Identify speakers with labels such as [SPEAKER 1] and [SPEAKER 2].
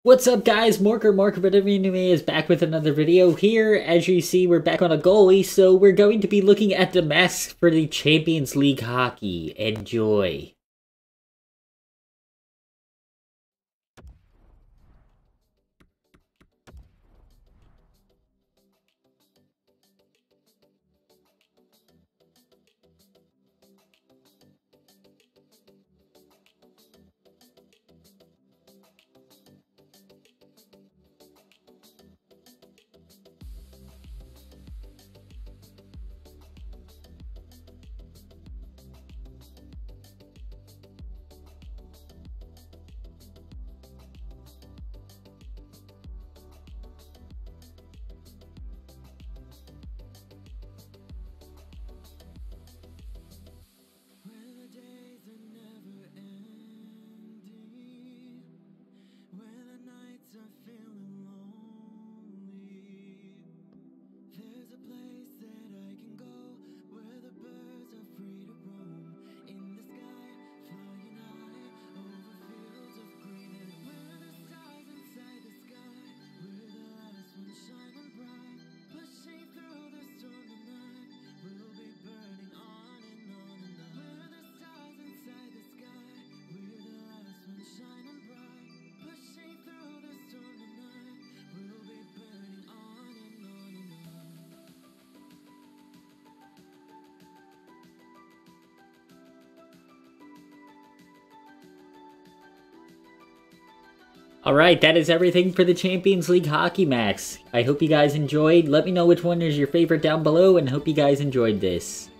[SPEAKER 1] What's up guys, Mark whatever your name is, back with another video here. As you see, we're back on a goalie, so we're going to be looking at the masks for the Champions League hockey. Enjoy. Alright, that is everything for the Champions League hockey masks. I hope you guys enjoyed. Let me know which one is your favorite down below, and hope you guys enjoyed this.